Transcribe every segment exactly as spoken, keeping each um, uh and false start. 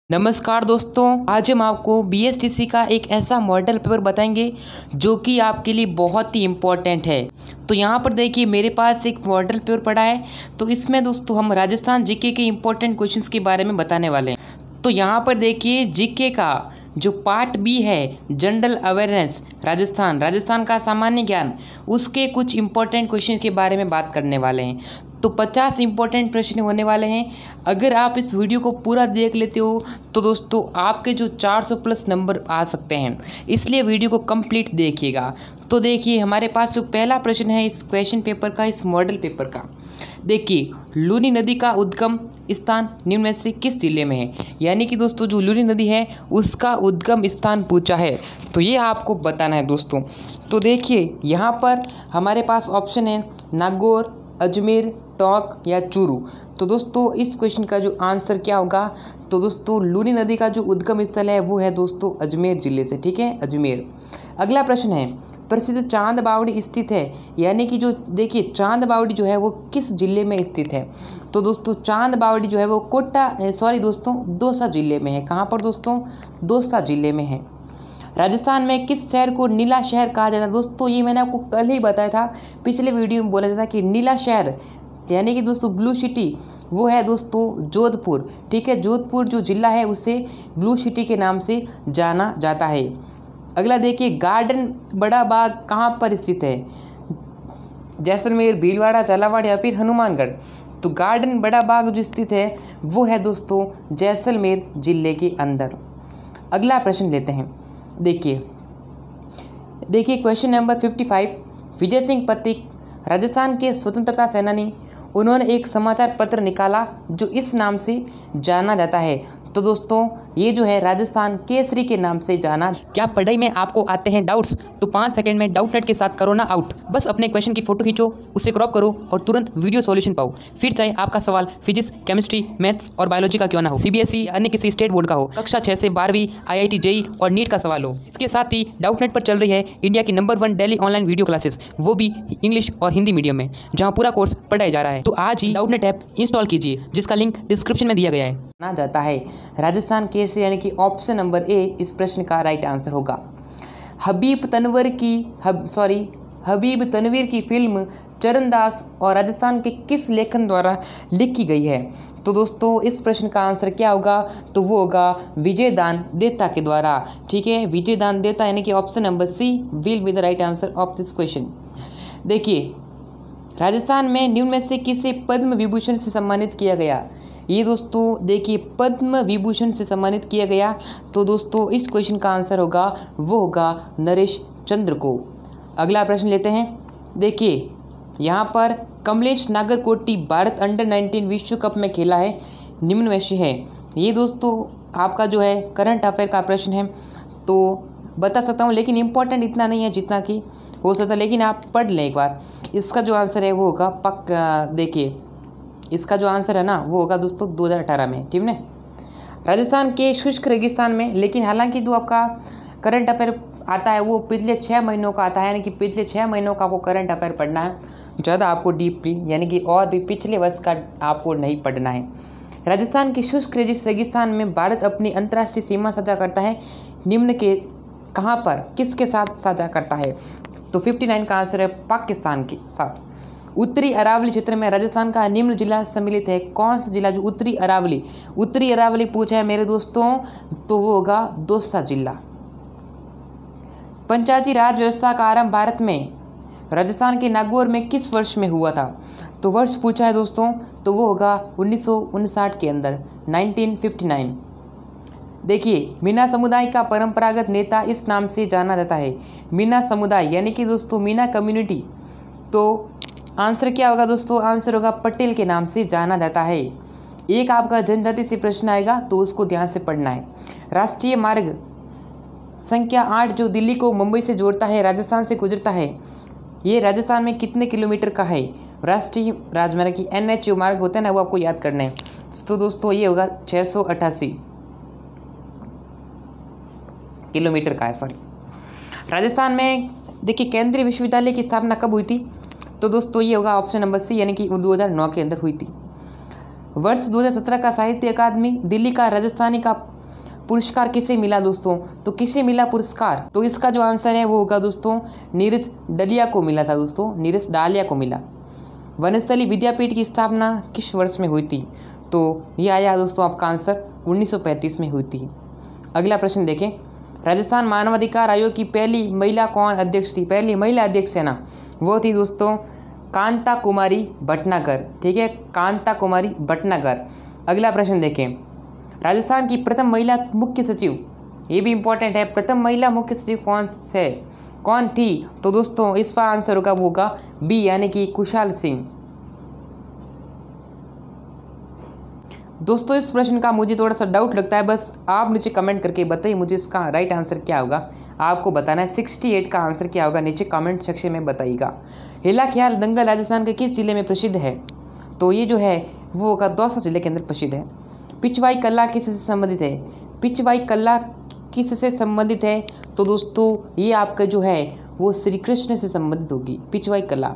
नमस्कार दोस्तों, आज हम आपको बीएसटीसी का एक ऐसा मॉडल पेपर बताएंगे जो कि आपके लिए बहुत ही इम्पोर्टेंट है। तो यहाँ पर देखिए मेरे पास एक मॉडल पेपर पड़ा है। तो इसमें दोस्तों हम राजस्थान जीके के इम्पोर्टेंट क्वेश्चंस के बारे में बताने वाले हैं। तो यहाँ पर देखिए जीके का जो पार्ट बी है, जनरल अवेयरनेस, राजस्थान राजस्थान का सामान्य ज्ञान, उसके कुछ इंपॉर्टेंट क्वेश्चन के बारे में बात करने वाले हैं। तो पचास इंपॉर्टेंट प्रश्न होने वाले हैं। अगर आप इस वीडियो को पूरा देख लेते हो तो दोस्तों आपके जो चार सौ प्लस नंबर आ सकते हैं, इसलिए वीडियो को कंप्लीट देखिएगा। तो देखिए हमारे पास जो पहला प्रश्न है इस क्वेश्चन पेपर का, इस मॉडल पेपर का, देखिए लूनी नदी का उद्गम स्थान निम्न में से किस जिले में है। यानी कि दोस्तों जो लूनी नदी है उसका उद्गम स्थान पूछा है, तो ये आपको बताना है दोस्तों। तो देखिए यहाँ पर हमारे पास ऑप्शन है नागौर, अजमेर, टोंक या चूरू। तो दोस्तों इस क्वेश्चन का जो आंसर क्या होगा, तो दोस्तों लूनी नदी का जो उद्गम स्थल है वो है दोस्तों अजमेर जिले से, ठीक है, अजमेर। अगला प्रश्न है प्रसिद्ध चांद बावड़ी स्थित है। यानी कि जो देखिए चांद बावड़ी जो है वो किस जिले में स्थित है। तो दोस्तों चांद बावड़ी जो है वो कोटा सॉरी दोस्तों दौसा जिले में है। कहाँ पर दोस्तों? दौसा जिले में है। राजस्थान में किस शहर को नीला शहर कहा जाता है। दोस्तों ये मैंने आपको कल ही बताया था, पिछले वीडियो में बोला था कि नीला शहर यानी कि दोस्तों ब्लू सिटी वो है दोस्तों जोधपुर, ठीक है। जोधपुर जो जिला है उसे ब्लू सिटी के नाम से जाना जाता है। अगला देखिए गार्डन बड़ा बाग कहाँ पर स्थित है। जैसलमेर, भीलवाड़ा, झालावाड़ या फिर हनुमानगढ़। तो गार्डन बड़ा बाग जो स्थित है वो है दोस्तों जैसलमेर जिले के अंदर। अगला प्रश्न लेते हैं। देखिए देखिए question number fifty five. Vijay Singh Pathik Rajasthan के स्वतंत्रता सेनानी, उन्होंने एक समाचार पत्र निकाला जो इस नाम से जाना जाता है। तो दोस्तों ये जो है राजस्थान केसरी के नाम से जाना। क्या पढ़ाई में आपको आते हैं डाउट्स? तो पाँच सेकंड में डाउट नेट के साथ करो ना आउट। बस अपने क्वेश्चन की फोटो खींचो, उसे क्रॉप करो और तुरंत वीडियो सॉल्यूशन पाओ। फिर चाहे आपका सवाल फिजिक्स, केमिस्ट्री, मैथ्स और बायोलॉजी का क्यों ना हो, सीबीएसई या अन्य किसी स्टेट बोर्ड का हो, कक्षा छः से बारहवीं, आईआईटी, जेई और नीट का सवाल हो। इसके साथ ही डाउट नेट पर चल रही है इंडिया की number one daily online video classes, वो भी इंग्लिश और हिंदी मीडियम में, जहाँ पूरा कोर्स पढ़ाया जा रहा है। तो आज ही डाउट नेट ऐप इंस्टॉल कीजिए, जिसका लिंक डिस्क्रिप्शन में दिया गया है। ना जाता है राजस्थान केसरी, यानी कि ऑप्शन नंबर ए इस प्रश्न का राइट आंसर होगा। हबीब तनवर की हब सॉरी हबीब तनवीर की फिल्म चरणदास और राजस्थान के किस लेखन द्वारा लिखी गई है। तो दोस्तों इस प्रश्न का आंसर क्या होगा, तो वो होगा विजय दान देता के द्वारा, ठीक है, विजय दान देता, यानी कि option number C will be the right answer of this question. देखिए राजस्थान में निम्न में से किसे पद्म विभूषण से सम्मानित किया गया। ये दोस्तों देखिए पद्म विभूषण से सम्मानित किया गया। तो दोस्तों इस क्वेश्चन का आंसर होगा वो होगा नरेश चंद्र को। अगला प्रश्न लेते हैं। देखिए यहाँ पर कमलेश नागरकोटी भारत अंडर नाइनटीन विश्व कप में खेला है, निम्न में से है। ये दोस्तों आपका जो है करंट अफेयर का प्रश्न है, तो बता सकता हूँ, लेकिन इम्पोर्टेंट इतना नहीं है जितना कि हो सकता है, लेकिन आप पढ़ लें एक बार। इसका जो आंसर है वो होगा पक्का, देखिए इसका जो आंसर है ना वो होगा दोस्तों दो हज़ार अठारह में, ठीक है, राजस्थान के शुष्क रेगिस्तान में। लेकिन हालांकि जो आपका करंट अफेयर आता है वो पिछले छः महीनों का आता है, यानी कि पिछले छः महीनों का आपको करंट अफेयर पढ़ना है, ज़्यादा आपको डीपली यानी कि और भी पिछले वर्ष का आपको नहीं पढ़ना है। राजस्थान के शुष्क रेगिस्तान में भारत अपनी अंतर्राष्ट्रीय सीमा साझा करता है, निम्न के कहाँ पर किसके साथ साझा करता है। तो फिफ्टी नाइन का आंसर है पाकिस्तान के साथ। उत्तरी अरावली क्षेत्र में राजस्थान का निम्न जिला सम्मिलित है। कौन सा जिला? जो उत्तरी अरावली उत्तरी अरावली पूछा है मेरे दोस्तों, तो वो होगा दौसा जिला। पंचायती राज व्यवस्था का आरंभ भारत में राजस्थान के नागौर में किस वर्ष में हुआ था। तो वर्ष पूछा है दोस्तों, तो वो होगा उन्नीस सौ उनसाठ के अंदर, नाइनटीन फिफ्टी नाइन। देखिए मीना समुदाय का परंपरागत नेता इस नाम से जाना जाता है। मीना समुदाय यानी कि दोस्तों मीना कम्युनिटी। तो आंसर क्या होगा दोस्तों? आंसर होगा पटेल के नाम से जाना जाता है। एक आपका जनजाति से प्रश्न आएगा तो उसको ध्यान से पढ़ना है। राष्ट्रीय मार्ग संख्या आठ जो दिल्ली को मुंबई से जोड़ता है, राजस्थान से गुजरता है, ये राजस्थान में कितने किलोमीटर का है। राष्ट्रीय राजमार्ग की एन एच जो मार्ग होता है ना वो आपको याद करना है। तो दोस्तों ये होगा छः सौ अट्ठासी किलोमीटर का है, सॉरी। राजस्थान में देखिए केंद्रीय विश्वविद्यालय की स्थापना कब हुई थी। तो दोस्तों ये होगा ऑप्शन नंबर सी, यानी कि दो हज़ार नौ के अंदर हुई थी। वर्ष दो हज़ार सत्रह का साहित्य अकादमी दिल्ली का राजस्थानी का पुरस्कार किसे मिला दोस्तों? तो किसे मिला पुरस्कार? तो इसका जो आंसर है वो होगा दोस्तों नीरज डालिया को मिला था दोस्तों, नीरज डालिया को मिला। वनस्थली विद्यापीठ की स्थापना किस वर्ष में हुई थी? तो ये आया दोस्तों आपका आंसर उन्नीस सौ पैंतीस में हुई थी। अगला प्रश्न देखें, राजस्थान मानवाधिकार आयोग की पहली महिला कौन अध्यक्ष थी? पहली महिला अध्यक्ष है ना, वो थी दोस्तों कांता कुमारी भटनागर। ठीक है, कांता कुमारी भटनागर। अगला प्रश्न देखें, राजस्थान की प्रथम महिला मुख्य सचिव, ये भी इंपॉर्टेंट है, प्रथम महिला मुख्य सचिव कौन से कौन थी? तो दोस्तों इसका आंसर होगा वो होगा बी यानी कि कुशाल सिंह। दोस्तों इस प्रश्न का मुझे थोड़ा सा डाउट लगता है, बस आप नीचे कमेंट करके बताइए मुझे इसका राइट आंसर क्या होगा। आपको बताना है अड़सठ का आंसर क्या होगा, नीचे कमेंट सेक्शन में बताइएगा। हेला ख्याल दंगल राजस्थान के किस जिले में प्रसिद्ध है? तो ये जो है वो होगा दौसा जिले के अंदर प्रसिद्ध है। पिछवाई कला किससे संबंधित है? पिछवाई कला किससे संबंधित है? तो दोस्तों ये आपका जो है वो श्री कृष्ण से संबंधित होगी पिछवाई कला।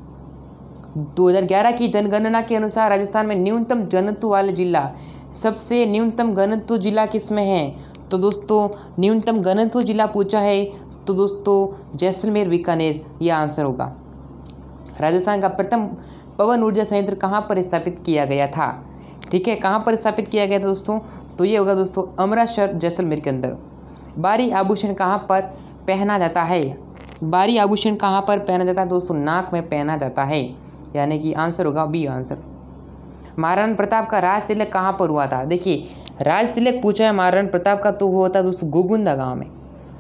दो हज़ार ग्यारह की जनगणना के अनुसार राजस्थान में न्यूनतम घनत्व वाला जिला, सबसे न्यूनतम घनत्व जिला किसमें है? तो दोस्तों न्यूनतम घनत्व जिला पूछा है तो दोस्तों जैसलमेर बीकानेर ये आंसर होगा। राजस्थान का प्रथम पवन ऊर्जा संयंत्र कहाँ पर स्थापित किया गया था? ठीक है, कहाँ पर स्थापित किया गया था दोस्तों? तो ये होगा दोस्तों अमृतसर जैसलमेर के अंदर। बारी आभूषण कहाँ पर पहना जाता है? बारी आभूषण कहाँ पर पहना जाता है दोस्तों? नाक में पहना जाता है, यानी कि आंसर होगा बी आंसर। महाराणा प्रताप का राज तिलक कहाँ पर हुआ था? देखिए राज तिलक पूछा है महाराणा प्रताप का, तो हुआ था दोस्तों गोगुंदा गांव में।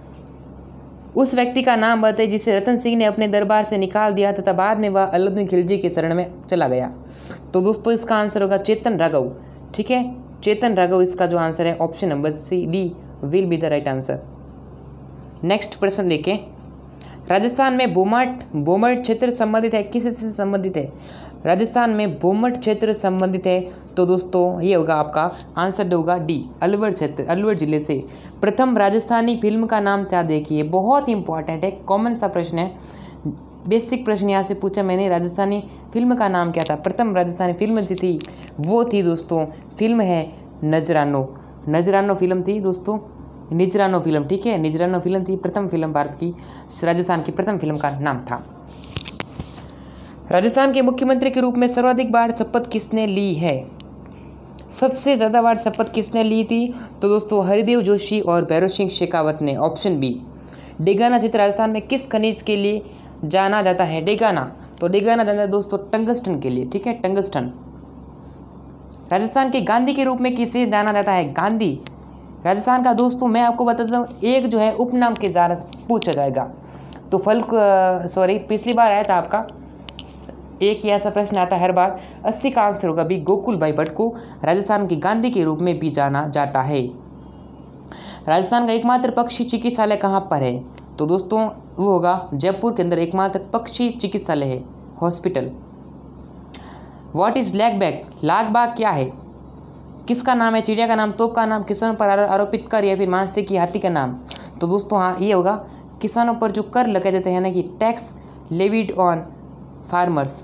उस व्यक्ति का नाम बताइए जिसे रतन सिंह ने अपने दरबार से निकाल दिया तथा बाद में वह अलाउद्दीन खिलजी के शरण में चला गया। तो दोस्तों इसका आंसर होगा चेतन राघव। ठीक है, चेतन राघव इसका जो आंसर है option number C D will be the right answer. Next प्रश्न देखें, राजस्थान में बोमट बोमट क्षेत्र संबंधित है, किससे संबंधित है? राजस्थान में बोमट क्षेत्र संबंधित है तो दोस्तों ये होगा आपका आंसर होगा डी अलवर क्षेत्र, अलवर जिले से। प्रथम राजस्थानी फिल्म का नाम क्या? देखिए बहुत इंपॉर्टेंट है, कॉमन सा प्रश्न है, बेसिक प्रश्न यहाँ से पूछा मैंने। राजस्थानी फिल्म का नाम क्या था? प्रथम राजस्थानी फिल्म जो थी वो थी दोस्तों फिल्म है नजरानो। नजरानो फिल्म थी दोस्तों, निजरानो फिल्म। ठीक है, निजरानो फिल्म थी प्रथम फिल्म, भारत की राजस्थान की प्रथम फिल्म का नाम था। राजस्थान के मुख्यमंत्री के रूप में सर्वाधिक बार शपथ किसने ली है? सबसे ज़्यादा बार शपथ किसने ली थी? तो दोस्तों हरिदेव जोशी और भैरव सिंह शेखावत ने, ऑप्शन बी। डेगाना क्षेत्र राजस्थान में किस खनिज के लिए जाना जाता है? डेगाना, तो डेगाना जाना है दोस्तों टंगस्टन के लिए। ठीक है, टंगस्टन। राजस्थान के गांधी के रूप में किसे जाना जाता है? गांधी राजस्थान का दोस्तों मैं आपको बताता हूँ एक जो है उपनाम के ज़्यादा पूछा जाएगा। तो फल सॉरी पिछली बार आया था आपका एक ही ऐसा प्रश्न आता है हर बार। अस्सी का आंसर होगा भी गोकुल भाई भट्ट को राजस्थान के गांधी के रूप में भी जाना जाता है। राजस्थान का एकमात्र पक्षी चिकित्सालय कहाँ पर है? तो दोस्तों वो होगा जयपुर के अंदर एकमात्र पक्षी चिकित्सालय है, hospital. What is lag bag? लाग बाग क्या है? किसका नाम है? चिड़िया का नाम, तोप का नाम, किसानों पर आरोपित कर या फिर मानसिक की हाथी का नाम? तो दोस्तों हाँ ये होगा किसानों पर जो कर लगाए जाते हैं ना कि tax levied on farmers.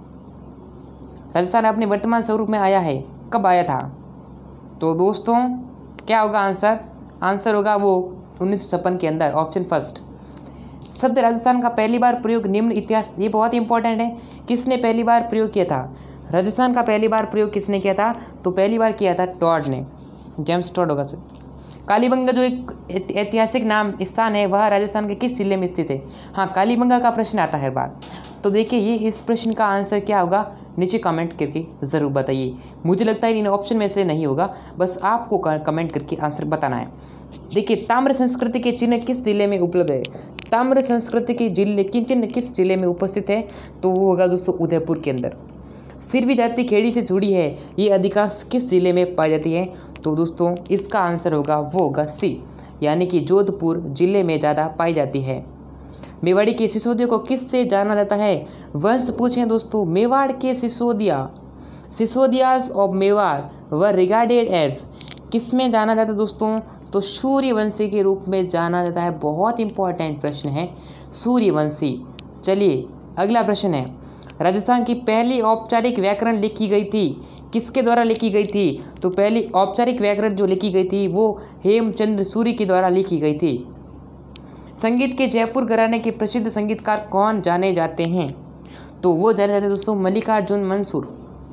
Rajasthan अपने वर्तमान स्वरूप में आया है, कब आया था? तो दोस्तों क्या होगा आंसर? आंसर होगा वो उन्नीस सौ छप्पन के अंदर, ऑप्शन फर्स्ट। शब्द राजस्थान का पहली बार प्रयोग निम्न इतिहास, ये बहुत इंपॉर्टेंट है, किसने पहली बार प्रयोग किया था? राजस्थान का पहली बार प्रयोग किसने किया था? तो पहली बार किया था टॉड ने, जेम्स टॉड होगा सर। कालीबंगा जो एक ऐतिहासिक नाम स्थान है वह राजस्थान के किस जिले में स्थित है? हाँ कालीबंगा का प्रश्न आता है हर बार। तो देखिए ये इस प्रश्न का आंसर क्या होगा नीचे कमेंट करके ज़रूर बताइए। मुझे लगता है इन ऑप्शन में से नहीं होगा, बस आपको कमेंट करके आंसर बताना है। देखिए ताम्र संस्कृति के चिन्ह किस जिले में उपलब्ध है? ताम्र संस्कृति के जिले के चिन्ह किस जिले में उपस्थित है? तो वो होगा दोस्तों उदयपुर के अंदर। सिरवी जाति खेड़ी से जुड़ी है, ये अधिकांश किस जिले में पाई जाती है? तो दोस्तों इसका आंसर होगा वो होगा सी, यानी कि जोधपुर जिले में ज़्यादा पाई जाती है। मेवाड़ी के सिसोदिया को किस से जाना जाता है? वंश पूछें दोस्तों, मेवाड़ के Sisodia, Sisodias of Mewar were regarded as, किस में जाना जाता है दोस्तों? तो सूर्यवंशी के रूप में जाना जाता है। बहुत इंपॉर्टेंट प्रश्न है सूर्यवंशी। चलिए अगला प्रश्न है, राजस्थान की पहली औपचारिक व्याकरण लिखी गई थी, किसके द्वारा लिखी गई थी? तो पहली औपचारिक व्याकरण जो लिखी गई थी वो हेमचंद्र सूरी के द्वारा लिखी गई थी। संगीत के जयपुर घराने के प्रसिद्ध संगीतकार कौन जाने जाते हैं? तो वो जाने जाते हैं दोस्तों मल्लिकार्जुन मंसूर।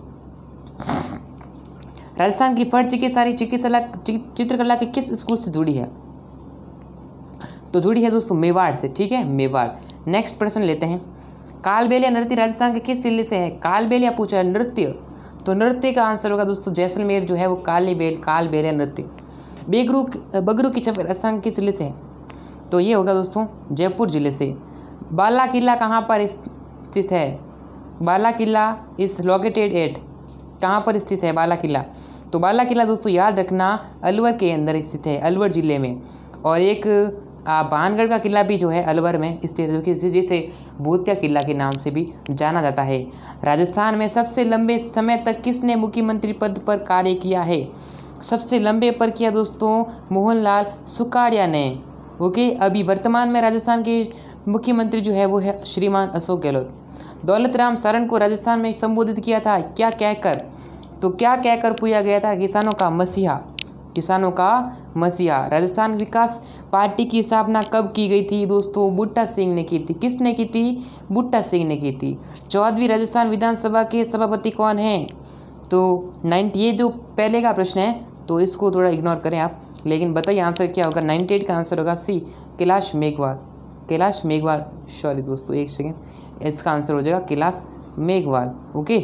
राजस्थान की फर्स्ट चिकित्सारी चिकित्सा चित्रकला के किस स्कूल से जुड़ी है? तो जुड़ी है दोस्तों मेवाड़ से, ठीक है, मेवाड़। नेक्स्ट प्रश्न लेते हैं, कालबेलिया नृत्य राजस्थान के किस जिले से है? कालबेलिया पूछा है नृत्य, तो नृत्य का आंसर होगा दोस्तों जैसलमेर जो है वो कालीबेल कालबेलिया नृत्य। बेगरू बगरू की छवि राजस्थान किस जिले से है? तो ये होगा दोस्तों जयपुर जिले से। बाला किला कहाँ पर स्थित है? बाला किला इस लोकेटेड एट, कहाँ पर स्थित है बाला किला? तो बाला किला दोस्तों याद रखना अलवर के अंदर स्थित है, अलवर ज़िले में। और एक भानगढ़ का किला भी जो है अलवर में स्थित है, जो कि जिसे भूतिया किला के नाम से भी जाना जाता है। राजस्थान में सबसे लंबे समय तक किसने मुख्यमंत्री पद पर कार्य किया है? सबसे लंबे पर किया दोस्तों मोहनलाल सुखाड़िया ने। ओके, अभी वर्तमान में राजस्थान के मुख्यमंत्री जो है वो है श्रीमान अशोक गहलोत। दौलत राम सारण को राजस्थान में संबोधित किया था क्या कहकर? तो क्या कहकर पूछा गया था? किसानों का मसीहा, किसानों का मसीहा। राजस्थान विकास पार्टी की स्थापना कब की गई थी दोस्तों? बूटा सिंह ने की थी। किसने की थी? बूटा सिंह ने की थी। चौदहवीं राजस्थान विधानसभा के सभापति कौन हैं? तो नाइन्टी, ये जो पहले का प्रश्न है तो इसको थोड़ा इग्नोर करें आप, लेकिन बताइए आंसर क्या होगा? नाइन्टी एट का आंसर होगा सी, कैलाश मेघवाल। कैलाश मेघवाल, सॉरी दोस्तों एक सेकेंड, इसका आंसर हो जाएगा कैलाश मेघवाल। ओके,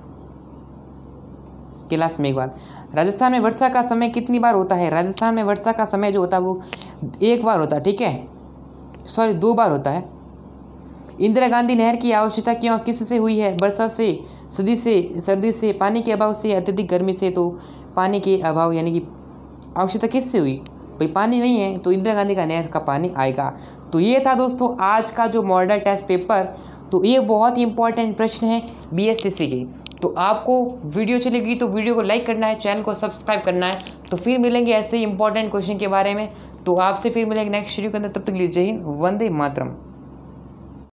कैलाश मेघवाल। राजस्थान में वर्षा का समय कितनी बार होता है? राजस्थान में वर्षा का समय जो होता है वो एक बार होता है, ठीक है, सॉरी दो बार होता है। इंदिरा गांधी नहर की आवश्यकता क्यों किससे हुई है? वर्षा से, सर्दी से, सर्दी से, पानी के अभाव से, अत्यधिक गर्मी से? तो पानी के अभाव यानी कि आवश्यकता किससे हुई? भाई पानी नहीं है तो इंदिरा गांधी का नहर का पानी आएगा। तो ये था दोस्तों आज का जो मॉडल टेस्ट पेपर। तो ये बहुत ही इंपॉर्टेंट प्रश्न है बीएसटीसी के। तो आपको वीडियो चलेगी तो वीडियो को लाइक करना है, चैनल को सब्सक्राइब करना है। तो फिर मिलेंगे ऐसे ही इंपॉर्टेंट क्वेश्चन के बारे में। तो आपसे फिर मिलेंगे नेक्स्ट वीडियो के अंदर, तब तक लीजिए जय हिंद, वंदे मातरम।